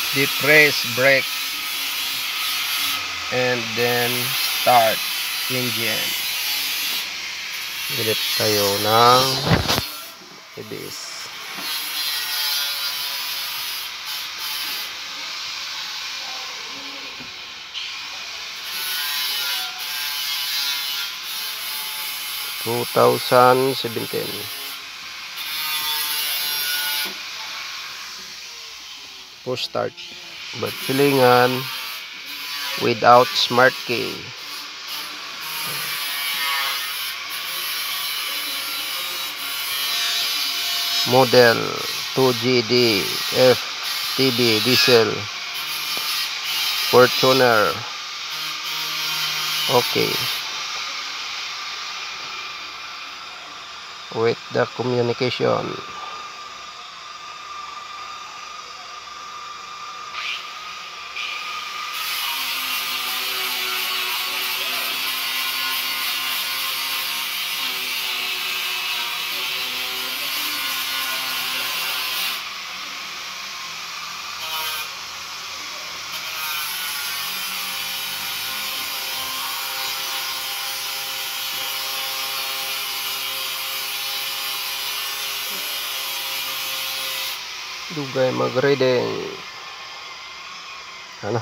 depress brake, and then start engine. Bilit tayo ng ABS. Push start. Silingan without smart key. Model 2GD FTB diesel Fortuner. Okay. With the communication. Dugay mag-reading. Ano?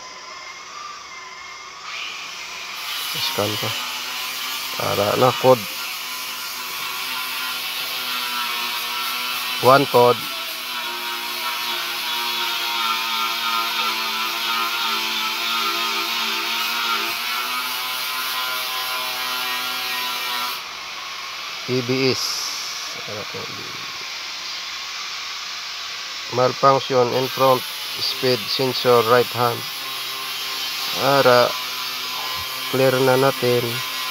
Scan pa. Para na code. One code. ABS. Malfunction in front speed sensor right hand. Ara clear na natin.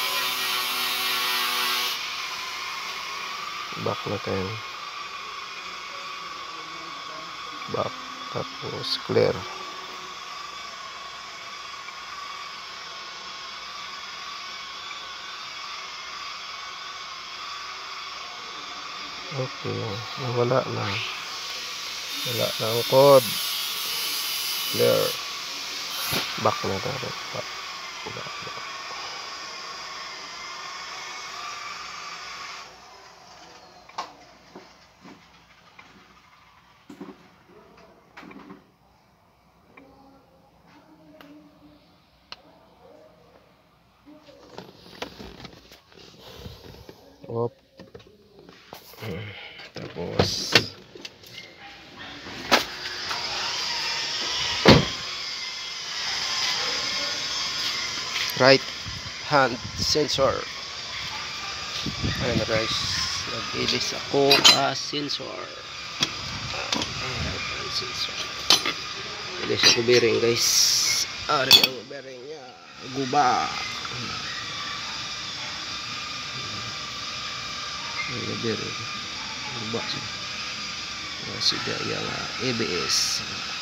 Back natin. Back, tapos clear. Okay, nawala na. Wala na ang code. Clear. Back na tayo. Back. Op. Tapos right hand sensor. Ayun guys, nag-ilis ako sensor. Right hand sensor. Ilis ako bearing guys. Ari ang bearing nya. Guba. Ay, bearing. Guba siya. Sige, yung ABS.